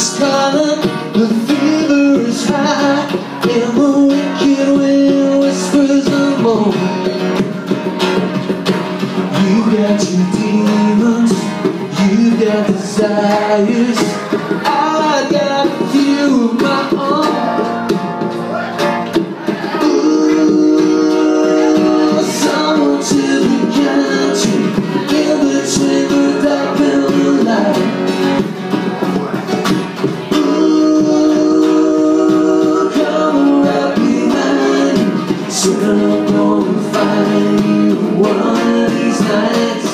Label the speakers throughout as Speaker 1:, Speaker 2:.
Speaker 1: is calling, the fever is high, and the wicked wind whispers a moan. You've got your demons, you've got desires, I got a few of my own. Ooh, someone to be kind to, in between the dark and the light. I'm gonna find you one of these nights.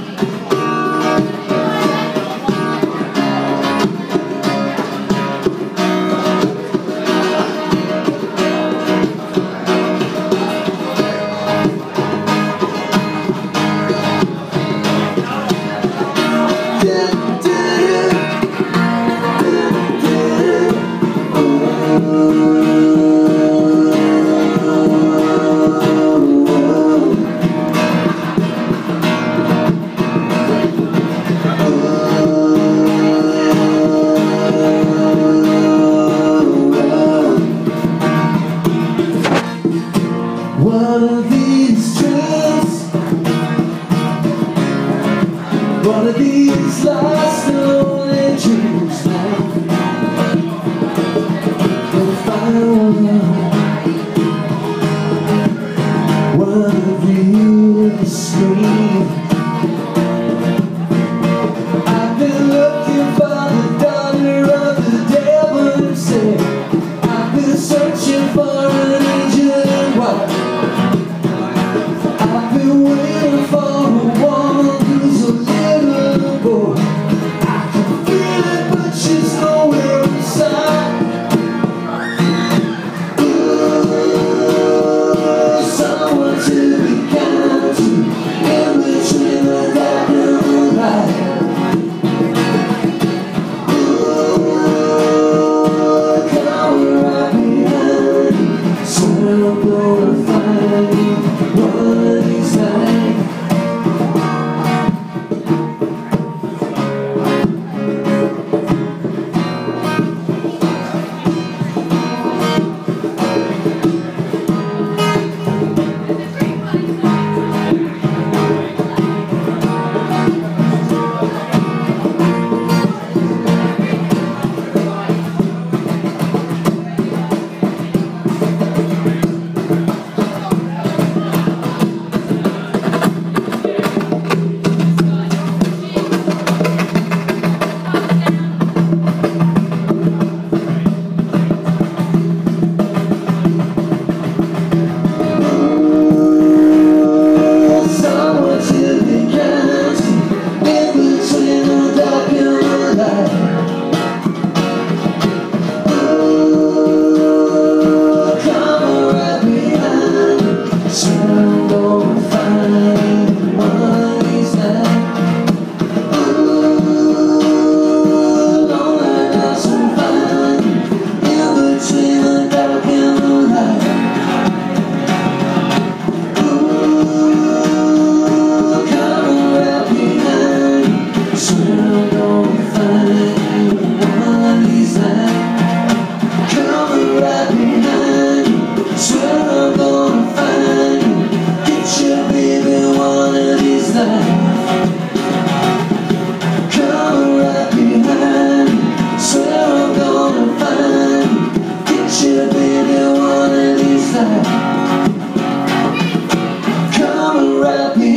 Speaker 1: One of these dreams, one of these lost and lonely dreams now, gonna find one of you to scream. I've been looking for the daughter of the devil himself. I've been searching for an angel in white. I've been waiting for a woman who's a little boy. I can feel it, but she's nowhere inside. Ooh, someone to be kind to, in between the dark and the light. Ooh, come right behind, swear I'm gonna find you one of these nights.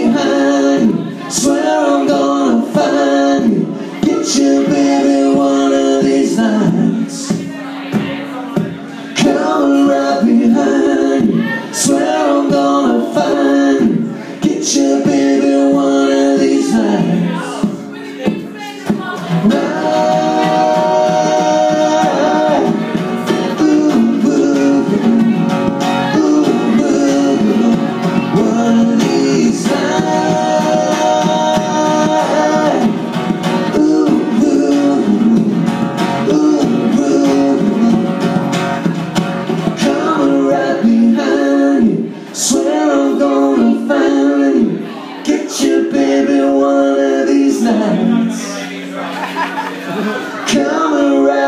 Speaker 1: Swear I'm gonna find you, get you baby one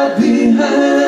Speaker 1: left behind.